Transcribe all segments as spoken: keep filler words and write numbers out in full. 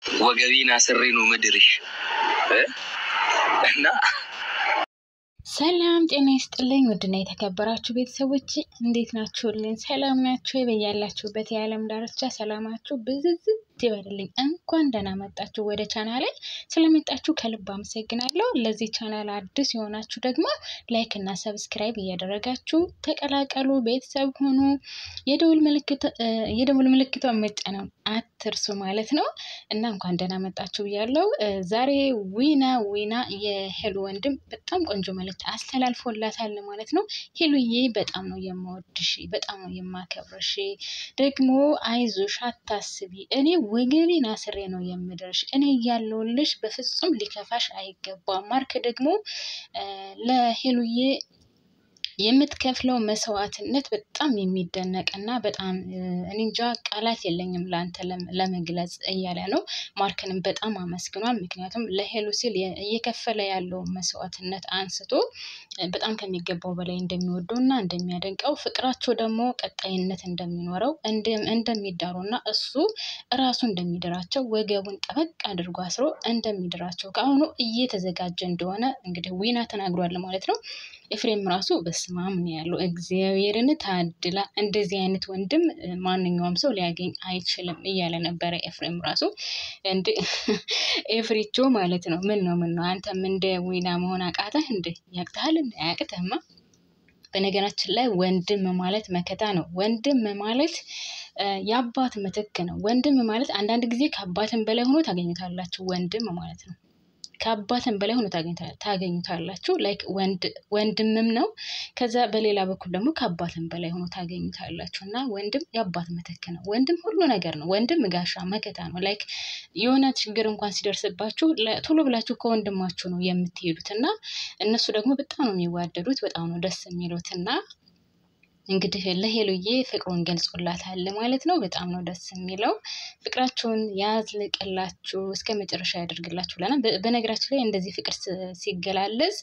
ወገቢና ስሬ ነው ምድርሽ እና ሰላም ጤና ይስጥልኝ ወድና የተከበራችሁ ቤተሰቦች እንዴት ናችሁልኝ? ሰላም ናችሁ? በያላችሁበት የዓለም ዳርቻ ሰላማችሁ ብዝዝት ይበልልኝ። እንኳን ደህና መጣችሁ ወደ ቻናሌ። ስለመጣችሁ ከልብ አመሰግናለሁ። ለዚህ ቻናል አዲስ የሆናችሁ ደግሞ ላይክ እና ሰብስክራይብ እያደረጋችሁ ተቀላቀሉ፣ ቤተሰብ ሁኑ። የደውል ምልክት የደውል ምልክቷን መጫን አትርሱ ማለት ነው እና እንኳን ደህና መጣችሁ ብያለሁ። ዛሬ ዊና ዊና የሄሉ ወንድም በጣም ቆንጆ መልእክት አስተላልፎላታል ማለት ነው። ሄሉዬ በጣም ነው የምወድሽ፣ በጣም ነው የማከብርሽ፣ ደግሞ አይዞሽ አታስቢ፣ እኔ ወገቤን አስሬ ነው የምደርሽ፣ እኔ ያለውልሽ በፍጹም ሊከፋሽ አይገባም። ማርክ ደግሞ ለሄሉዬ የምትከፍለው መስዋዕትነት በጣም የሚደነቅና በጣም እንጃ ቃላት የለኝም ላንተ ለመግለጽ እያለ ነው። ማርክንም በጣም አመስግኗል። ምክንያቱም ለሄሉ ሲል እየከፈለ ያለው መስዋዕትነት አንስቶ በጣም ከሚገባው በላይ እንደሚወደውና እንደሚያደንቀው፣ ፍቅራቸው ደግሞ ቀጣይነት እንደሚኖረው እንደሚዳሩና እሱ ራሱ እንደሚድራቸው ወገቡን ጠበቅ አድርጎ አስሮ እንደሚድራቸው ከአሁኑ እየተዘጋጀ እንደሆነ እንግዲህ ዊና ተናግሯል ማለት ነው። ኤፍሬም ራሱ በስማም ነው ያለው። እግዚአብሔርን ታድላ እንደዚህ አይነት ወንድም ማንኛውም ሰው ሊያገኝ አይችልም እያለ ነበር ኤፍሬም ራሱ። እንደ ኤፍሪቾ ማለት ነው። ምን ነው ምን ነው አንተም እንደ ዊና መሆን አቃተህ እንዴ? ያቅታል እንዴ? አያቅተህማ። በነገራችን ላይ ወንድም ማለት መከታ ነው። ወንድም ማለት የአባት ምትክ ነው። ወንድም ማለት አንዳንድ ጊዜ ከአባትም በላይ ሆኖ ታገኙታላችሁ። ወንድም ማለት ነው ከአባትም በላይ ሆኖ ታገኙታላችሁ። ላይክ ወንድ ወንድምም ነው። ከዛ በሌላ በኩል ደግሞ ከአባትም በላይ ሆኖ ታገኙታላችሁ እና ወንድም የአባት ምትክ ነው። ወንድም ሁሉ ነገር ነው። ወንድም ጋሻ መከታ ነው። ላይክ የሆነ ችግር እንኳን ሲደርስባችሁ ቶሎ ብላችሁ ከወንድማችሁ ነው የምትሄዱት እና እነሱ ደግሞ በጣም ነው የሚዋደዱት፣ በጣም ነው ደስ የሚሉትና እንግዲህ ለሄሉዬ ፍቅሩን ገልጾላታል ማለት ነው። በጣም ነው ደስ የሚለው። ፍቅራችሁን ያዝልቅላችሁ፣ እስከ መጨረሻ ያደርግላችሁ ለና። በነገራችን ላይ እንደዚህ ፍቅር ሲገላለጽ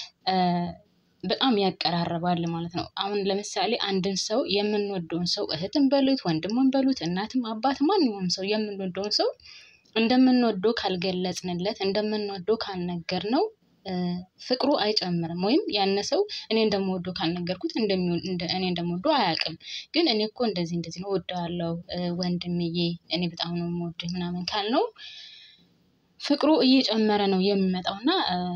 በጣም ያቀራርባል ማለት ነው። አሁን ለምሳሌ አንድን ሰው የምንወደውን ሰው እህትም በሉት ወንድምም በሉት እናትም አባት ማንኛውም ሰው የምንወደውን ሰው እንደምንወደው ካልገለጽንለት እንደምንወደው ካልነገርነው ፍቅሩ አይጨምርም። ወይም ያነሰው እኔ እንደምወደው ካልነገርኩት እኔ እንደምወደው አያውቅም። ግን እኔ እኮ እንደዚህ እንደዚህ ነው ወደዋለሁ ወንድምዬ እኔ በጣም ነው የምወደው ምናምን ካልነው ፍቅሩ እየጨመረ ነው የሚመጣውና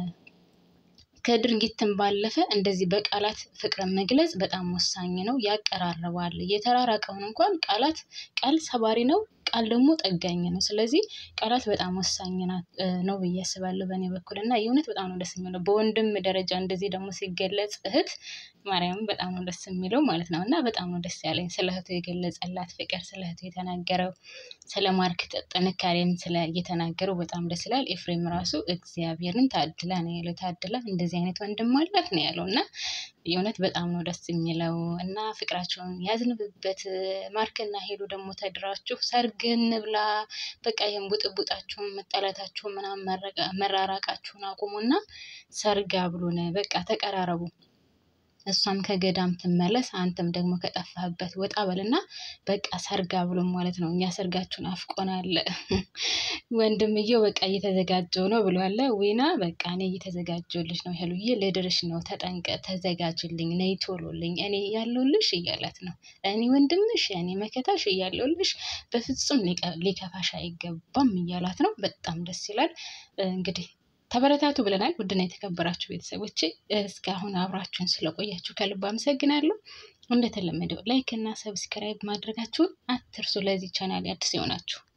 ከድርጊትም ባለፈ እንደዚህ በቃላት ፍቅር መግለጽ በጣም ወሳኝ ነው። ያቀራርባል። የተራራቀውን እንኳን ቃላት ቃል ሰባሪ ነው፣ ቃል ደግሞ ጠጋኝ ነው። ስለዚህ ቃላት በጣም ወሳኝ ነው ብዬ አስባለሁ በእኔ በኩልና የእውነት በጣም ነው ደስ የሚለው። በወንድም ደረጃ እንደዚህ ደግሞ ሲገለጽ እህት ማርያም በጣም ነው ደስ የሚለው ማለት ነው እና በጣም ነው ደስ ያለኝ ስለ እህቱ የገለጸላት ፍቅር፣ ስለ እህቱ የተናገረው፣ ስለ ማርክ ጥንካሬም ስለ እየተናገረው በጣም ደስ ይላል። ኤፍሬም ራሱ እግዚአብሔርን ታድላ ነው ያለው። ታድላ እንደዚህ አይነት ወንድም አላት ነው ያለው እና የእውነት በጣም ነው ደስ የሚለው እና ፍቅራቸውን ያዝንብበት። ማርክና ሄሉ ደግሞ ተድራችሁ ሰርግን ብላ በቃ ይሄን ቡጥቡጣችሁን መጣላታችሁን ምናምን መራራቃችሁን አቁሙና ሰርግ አብሉን፣ በቃ ተቀራረቡ። እሷም ከገዳም ትመለስ፣ አንተም ደግሞ ከጠፋህበት ወጣ በልና በቃ ሰርግ አብሉን ማለት ነው። እኛ ሰርጋችሁን አፍቆናል። ወንድምዬው በቃ እየተዘጋጀው ነው ብሏል ዊና። በቃ እኔ እየተዘጋጀሁልሽ ነው ሄሉዬ፣ ልድርሽ ነው፣ ተጠንቀ ተዘጋጅልኝ፣ ነይ ቶሎልኝ፣ እኔ ያለውልሽ እያላት ነው። እኔ ወንድምሽ እኔ መከታሽ እያለውልሽ በፍጹም ሊከፋሽ አይገባም እያላት ነው። በጣም ደስ ይላል። እንግዲህ ተበረታቱ ብለናል። ውድና የተከበራችሁ ቤተሰቦች እስካሁን አብራችሁን ስለቆያችሁ ከልብ አመሰግናለሁ። እንደተለመደው ላይክ እና ሰብስክራይብ ማድረጋችሁን አትርሱ። ለዚህ ቻናል አዲስ የሆናችሁ